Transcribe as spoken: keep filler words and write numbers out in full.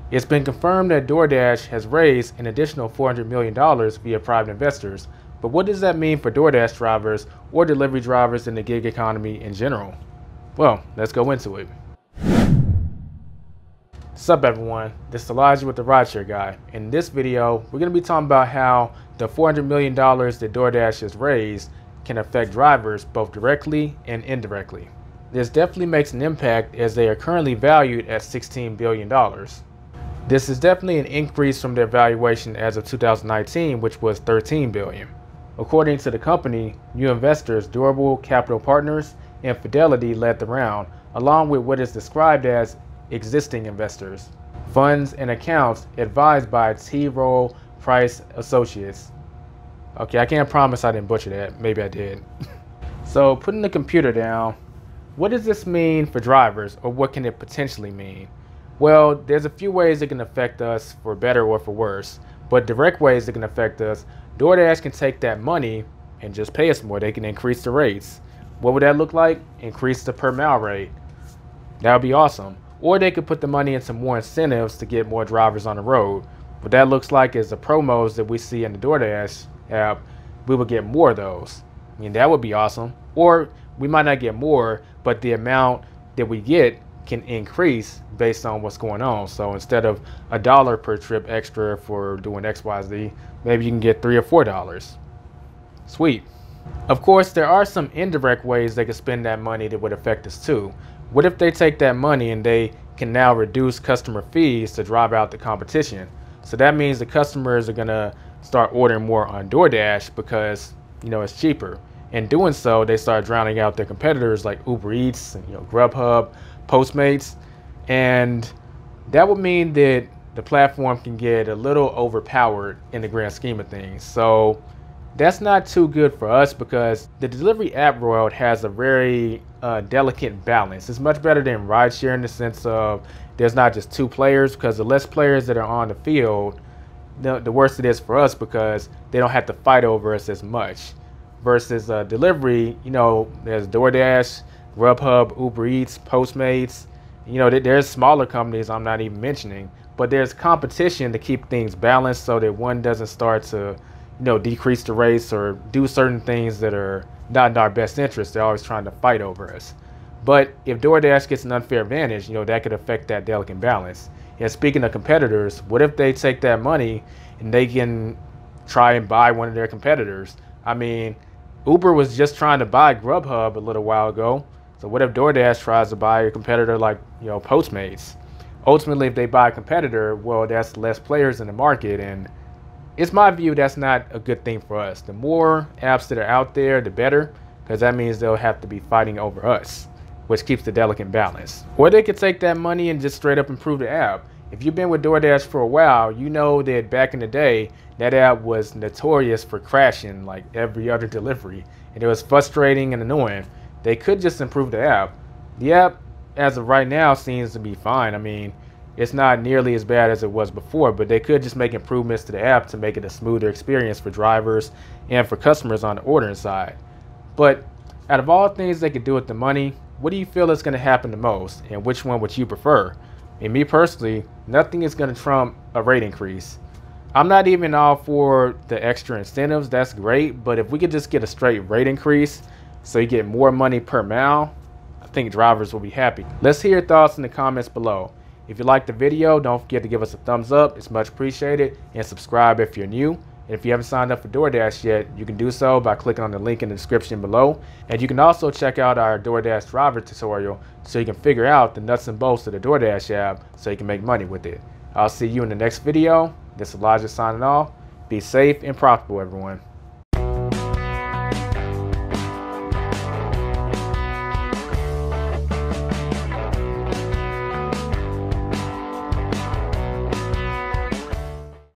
It's been confirmed that DoorDash has raised an additional four hundred million dollars via private investors, but what does that mean for DoorDash drivers or delivery drivers in the gig economy in general? Well, let's go into it. What's up everyone, this is Elijah with the Rideshare Guy. In this video, we're going to be talking about how the four hundred million dollars that DoorDash has raised can affect drivers both directly and indirectly. This definitely makes an impact as they are currently valued at sixteen billion dollars. This is definitely an increase from their valuation as of two thousand nineteen, which was thirteen billion dollars. According to the company, new investors Durable Capital Partners and Fidelity led the round, along with what is described as existing investors, funds and accounts advised by T. Rowe Price Associates. Okay, I can't promise I didn't butcher that. Maybe I did. So putting the computer down, what does this mean for drivers, or what can it potentially mean? Well, there's a few ways it can affect us for better or for worse, but direct ways it can affect us. DoorDash can take that money and just pay us more. They can increase the rates. What would that look like? Increase the per mile rate. That would be awesome. Or they could put the money into more incentives to get more drivers on the road. What that looks like is the promos that we see in the DoorDash app, we would get more of those. I mean, that would be awesome. Or we might not get more, but the amount that we get can increase based on what's going on. So instead of a dollar per trip extra for doing X Y Z, maybe you can get three or four dollars. Sweet. Of course, there are some indirect ways they could spend that money that would affect us too. What if they take that money and they can now reduce customer fees to drive out the competition? So that means the customers are gonna start ordering more on DoorDash because, you know, it's cheaper. In doing so, they start drowning out their competitors like Uber Eats, and, you know, Grubhub, Postmates, and that would mean that the platform can get a little overpowered in the grand scheme of things. So that's not too good for us because the delivery app world has a very uh, delicate balance. It's much better than rideshare in the sense of there's not just two players, because the less players that are on the field, the, the worse it is for us because they don't have to fight over us as much. Versus uh, delivery, you know, there's DoorDash, Grubhub, Uber Eats, Postmates. You know, there's smaller companies I'm not even mentioning, but there's competition to keep things balanced so that one doesn't start to, you know, decrease the rates or do certain things that are not in our best interest. They're always trying to fight over us. But if DoorDash gets an unfair advantage, you know, that could affect that delicate balance. And speaking of competitors, what if they take that money and they can try and buy one of their competitors? I mean, Uber was just trying to buy Grubhub a little while ago. So what if DoorDash tries to buy a competitor like, you know, Postmates? Ultimately, if they buy a competitor, well, that's less players in the market, and it's my view that's not a good thing for us. The more apps that are out there, the better, because that means they'll have to be fighting over us, which keeps the delicate balance. Or they could take that money and just straight up improve the app. If you've been with DoorDash for a while, you know that back in the day, that app was notorious for crashing like every other delivery, and it was frustrating and annoying. They could just improve the app. The app, as of right now, seems to be fine. I mean, it's not nearly as bad as it was before, but they could just make improvements to the app to make it a smoother experience for drivers and for customers on the ordering side. But out of all things they could do with the money, what do you feel is going to happen the most, and which one would you prefer? And me personally, nothing is going to trump a rate increase. I'm not even all for the extra incentives. That's great, but if we could just get a straight rate increase so you get more money per mile, I think drivers will be happy. Let's hear your thoughts in the comments below. If you liked the video, don't forget to give us a thumbs up. It's much appreciated. And subscribe if you're new. And if you haven't signed up for DoorDash yet, you can do so by clicking on the link in the description below. And you can also check out our DoorDash driver tutorial so you can figure out the nuts and bolts of the DoorDash app so you can make money with it. I'll see you in the next video. This is Elijah signing off. Be safe and profitable, everyone.